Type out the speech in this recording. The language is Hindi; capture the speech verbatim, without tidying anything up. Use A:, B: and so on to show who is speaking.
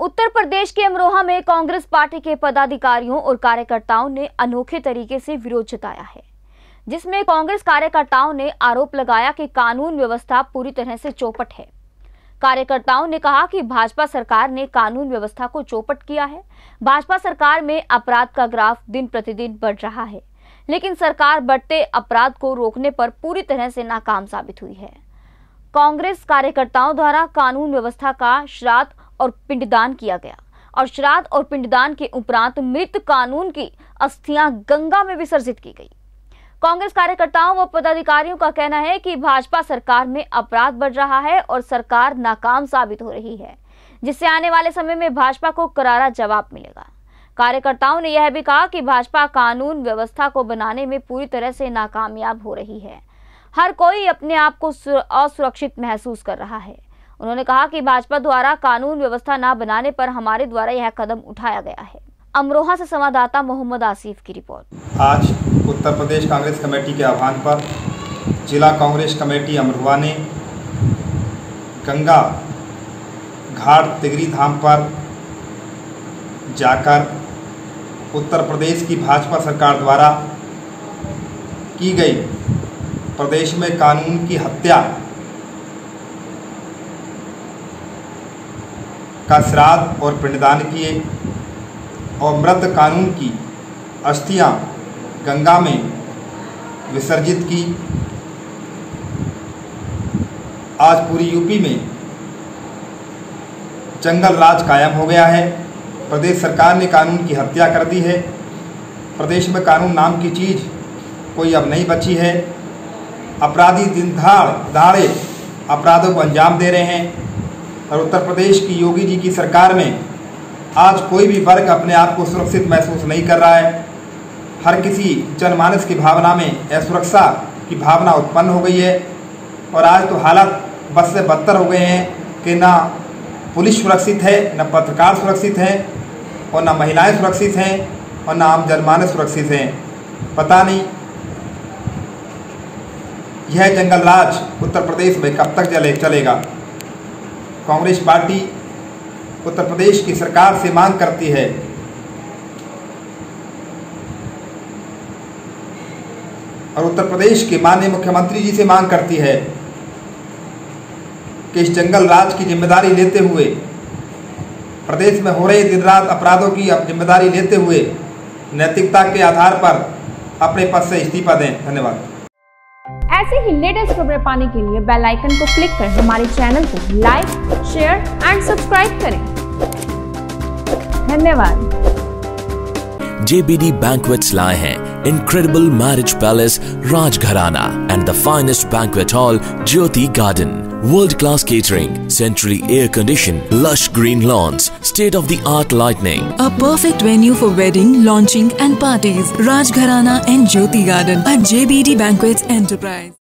A: उत्तर प्रदेश के अमरोहा में कांग्रेस पार्टी के पदाधिकारियों और कार्यकर्ताओं ने अनोखे तरीके से विरोध जताया है, जिसमें कांग्रेस कार्यकर्ताओं ने आरोप लगाया कि कानून व्यवस्था पूरी तरह से चौपट है। कार्यकर्ताओं ने कहा कि भाजपा सरकार ने कानून व्यवस्था को चौपट किया है। भाजपा सरकार में अपराध का ग्राफ दिन प्रतिदिन बढ़ रहा है, लेकिन सरकार बढ़ते अपराध को रोकने पर पूरी तरह से नाकाम साबित हुई है। कांग्रेस कार्यकर्ताओं द्वारा कानून व्यवस्था का श्राद्ध और पिंडदान किया गया और श्राद्ध और पिंडदान के उपरांत मृत कानून की अस्थियां गंगा में विसर्जित की गई। कांग्रेस कार्यकर्ताओं व पदाधिकारियों का कहना है कि भाजपा सरकार में अपराध बढ़ रहा है और सरकार नाकाम साबित हो रही है, जिससे आने वाले समय में भाजपा को करारा जवाब मिलेगा। कार्यकर्ताओं ने यह भी कहा कि भाजपा कानून व्यवस्था को बनाने में पूरी तरह से नाकामयाब हो रही है। हर कोई अपने आप को असुरक्षित महसूस कर रहा है। उन्होंने कहा कि भाजपा द्वारा कानून व्यवस्था न बनाने पर हमारे द्वारा यह कदम उठाया गया है। अमरोहा से संवाददाता मोहम्मद आसिफ की रिपोर्ट।
B: आज उत्तर प्रदेश कांग्रेस कमेटी के आह्वान पर जिला कांग्रेस कमेटी अमरोहा ने गंगा घाट तिगरी धाम पर जाकर उत्तर प्रदेश की भाजपा सरकार द्वारा की गई प्रदेश में कानून की हत्या का श्राद्ध और पिंडदान किए और मृत कानून की अस्थियां गंगा में विसर्जित की। आज पूरी यूपी में जंगल राज कायम हो गया है। प्रदेश सरकार ने कानून की हत्या कर दी है। प्रदेश में कानून नाम की चीज़ कोई अब नहीं बची है। अपराधी दिन धाड़ दाड़े अपराधों को अंजाम दे रहे हैं और उत्तर प्रदेश की योगी जी की सरकार में आज कोई भी वर्ग अपने आप को सुरक्षित महसूस नहीं कर रहा है। हर किसी जनमानस की भावना में असुरक्षा की भावना उत्पन्न हो गई है और आज तो हालात बद से बदतर हो गए हैं कि ना पुलिस सुरक्षित है, न पत्रकार सुरक्षित हैं और न महिलाएं सुरक्षित हैं और न आम जनमानस सुरक्षित हैं। पता नहीं यह जंगल राज उत्तर प्रदेश में कब तक चले चलेगा। कांग्रेस पार्टी उत्तर प्रदेश की सरकार से मांग करती है और उत्तर प्रदेश के माननीय मुख्यमंत्री जी से मांग करती है कि इस जंगल राज की जिम्मेदारी लेते हुए प्रदेश में हो रहे दिन रात अपराधों की जिम्मेदारी लेते हुए नैतिकता के आधार पर अपने पद से इस्तीफा दें। धन्यवाद।
C: ऐसे ही लेटेस्ट खबरें पाने के लिए बेल आइकन को क्लिक कर हमारे चैनल को लाइक, शेयर एंड सब्सक्राइब करें। धन्यवाद।
D: J B D Banquets लाए हैं incredible marriage palace Rajgharana and the finest banquet hall Jyoti Garden. World-class catering, centrally air-conditioned, lush green lawns, state-of-the-art lighting.
E: A perfect venue for wedding, launching and parties. Rajgharana and Jyoti Garden at J B D Banquets Enterprise.